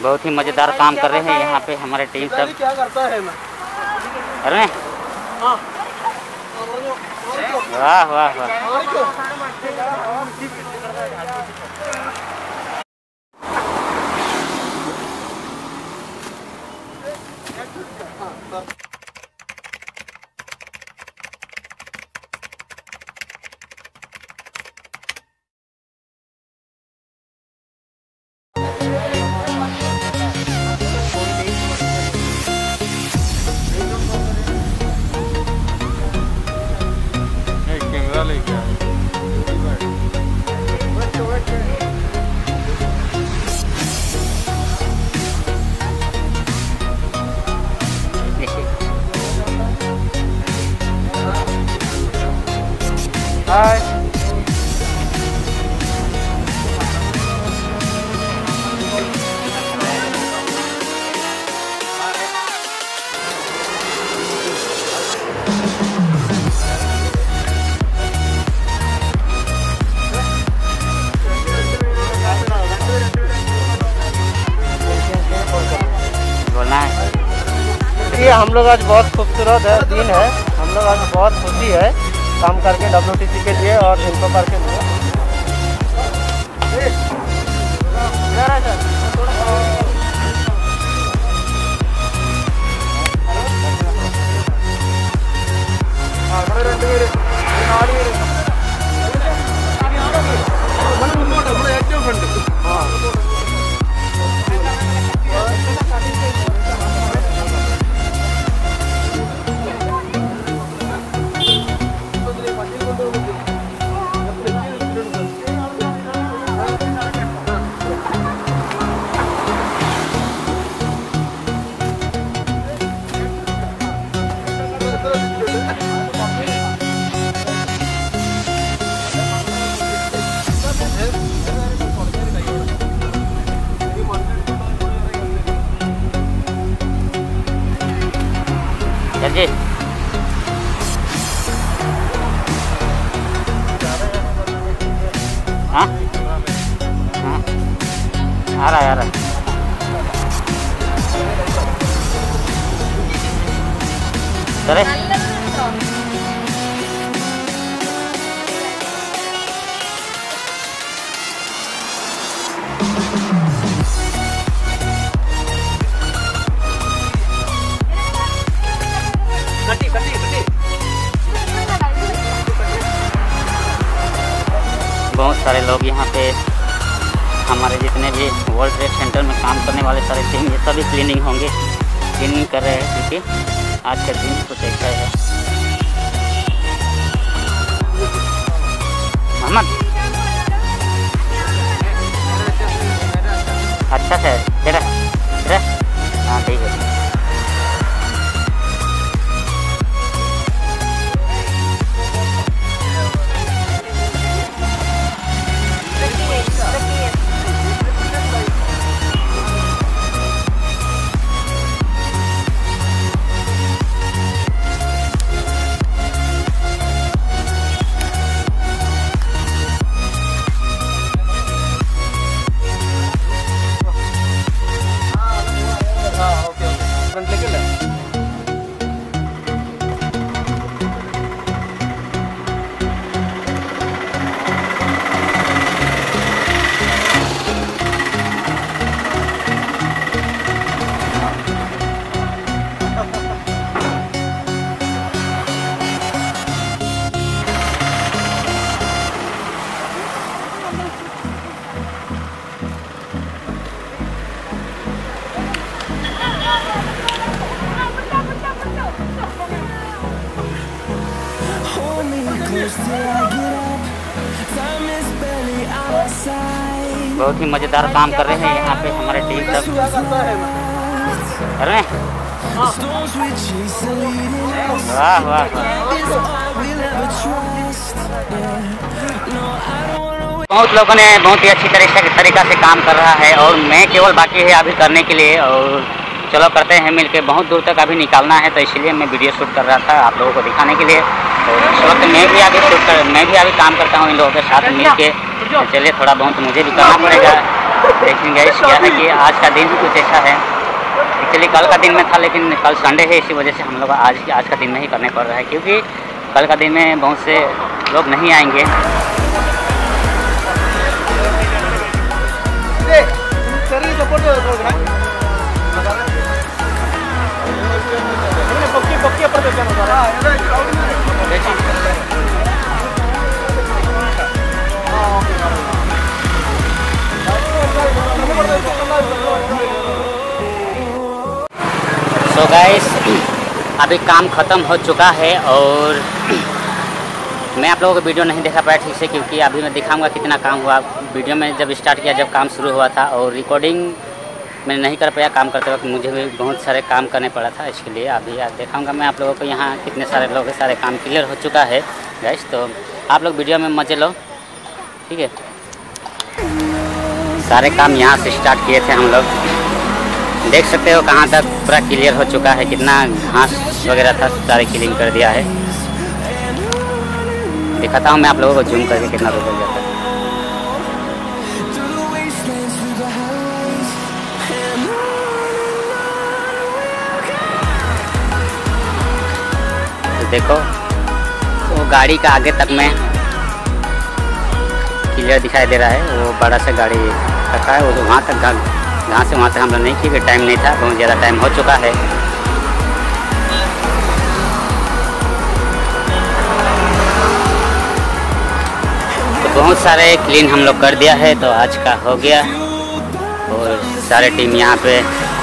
बहुत ही मज़ेदार काम कर रहे हैं यहाँ पे हमारे टीम सब। क्या करता है अरे वाह वाह वाह। हाय बोलना है ये हम लोग आज बहुत खूबसूरत है दिन है। हम लोग आज बहुत खुशी है काम करके WTC के लिए और इनको करके लिए। चलिए हाँ हाँ आ रहा है आ रहा है। चले बहुत सारे लोग यहाँ पे हमारे जितने भी वर्ल्ड ट्रेड सेंटर में काम करने वाले सारे टीम ये सभी क्लीनिंग होंगे, क्लीनिंग कर रहे हैं क्योंकि आज का दिन कुछ ऐसा है। मोहम्मद अच्छा से तेरा तेरा हाँ ठीक है। बहुत ही मज़ेदार काम कर रहे हैं यहाँ पे हमारे टीम सब। अरे वाह वाह बहुत लोगों ने बहुत ही अच्छी तरीका से काम कर रहा है और मैं केवल बाकी है अभी करने के लिए। और चलो करते हैं मिलके, बहुत दूर तक अभी निकालना है तो इसलिए मैं वीडियो शूट कर रहा था आप लोगों को दिखाने के लिए। और इस वक्त मैं भी अभी काम करता हूँ इन लोगों के साथ मिल के। चलिए थोड़ा बहुत मुझे भी करना पड़ेगा। लेकिन गाइस क्या है कि आज का दिन कुछ ऐसा है, एक्चुअली कल का दिन में था लेकिन कल संडे है, इसी वजह से हम लोग आज का दिन में ही करने पड़ रहा है, क्योंकि कल का दिन में बहुत से लोग नहीं आएंगे। तो गाइस अभी काम ख़त्म हो चुका है और मैं आप लोगों को वीडियो नहीं दिखा पाया ठीक से, क्योंकि अभी मैं दिखाऊंगा कितना काम हुआ। वीडियो में जब स्टार्ट किया, जब काम शुरू हुआ था, और रिकॉर्डिंग मैं नहीं कर पाया काम करते वक्त, मुझे भी बहुत सारे काम करने पड़ा था। इसके लिए अभी दिखाऊंगा मैं आप लोगों को यहाँ कितने सारे लोगों के सारे काम क्लियर हो चुका है गाइस। तो आप लोग वीडियो में मजे लो, ठीक है। सारे काम यहाँ से स्टार्ट किए थे हम लोग, देख सकते हो कहाँ तक पूरा क्लियर हो चुका है। कितना घास वगैरह था सारे क्लीन कर दिया है। दिखाता हूँ मैं आप लोगों को जूम करके कितना रुक जाता है। तो देखो वो गाड़ी का आगे तक में क्लियर दिखाई दे रहा है। वो बड़ा सा गाड़ी रखा है, वो वहाँ तक जहाँ से वहाँ तक हम लोग नहीं किए, टाइम नहीं था, बहुत ज़्यादा टाइम हो चुका है। तो बहुत सारे क्लीन हम लोग कर दिया है, तो आज का हो गया। और सारे टीम यहाँ पे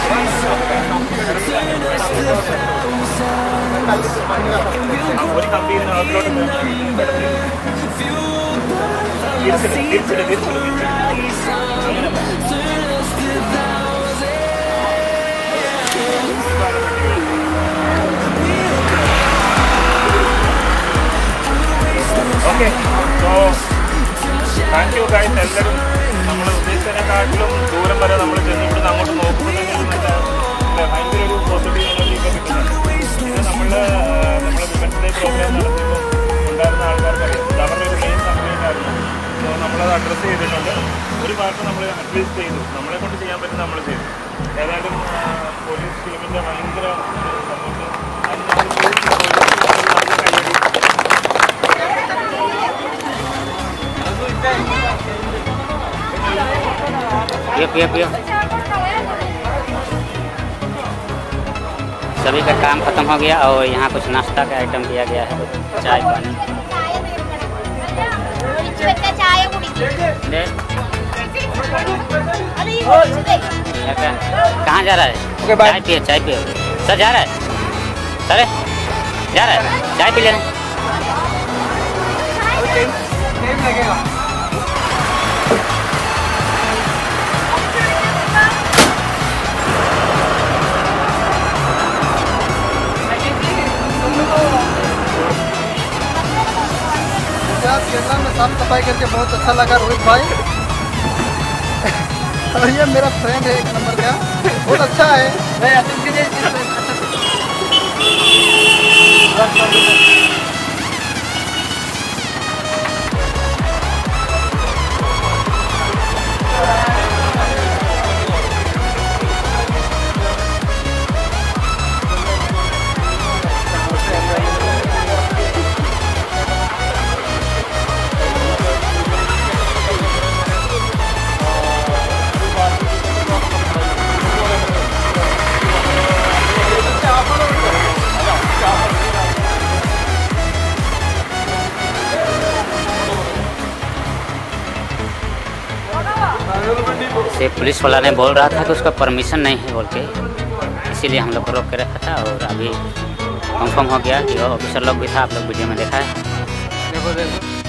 okay. So thank you guys. എല്ലാവരും നമ്മൾ ഉദ്ദേശിച്ചതിനെക്കാട്ടിലും ദൂരം വരെ നമ്മൾ ചെന്ന് ഇവിടുന്ന് അങ്ങോട്ട് നോക്കുമ്പോൾ ഭയങ്കര ഒരു പോസിറ്റീവ് എനർജിയൊക്കെ കിട്ടുന്നുണ്ട്. ഇത് നമ്മളെ വിമൻസ് ഡേ പ്രോഗ്രാം നടത്തിയപ്പോൾ ഉണ്ടായിരുന്ന ആൾക്കാർക്കറിയാം, ഇത് അവരുടെ ഒരു മെയിൻ കംപ്ലയിൻ്റ് ആയിരുന്നു. സോ നമ്മളത് അഡ്രസ്സ് ചെയ്തിട്ടുണ്ട്. ഒരു പാർട്ട് നമ്മൾ അഡ്വൈസ് ചെയ്തു, നമ്മളെ കൊണ്ട് ചെയ്യാൻ പറ്റും നമ്മൾ ചെയ്തു. ഏതായാലും പോലീസ് ടീമിൻ്റെ ഭയങ്കര സപ്പോർട്ട്. पियो सभी का काम खत्म हो गया और यहाँ कुछ नाश्ता का आइटम दिया गया है, चाय पानी। कहाँ जा रहा है? चाय पियो सर। जा रहा है सर, जा रहा है चाय पी लेना। में साफ सफाई करके बहुत अच्छा लगा रोहित भाई। और ये मेरा फ्रेंड है, एक नंबर का, बहुत अच्छा है। से पुलिस वाला ने बोल रहा था कि उसका परमिशन नहीं है बोल के, इसीलिए हम लोग को रोक के रखा था। और अभी कंफर्म हो गया कि वो ऑफिसर लोग भी था, आप लोग वीडियो में देखा है।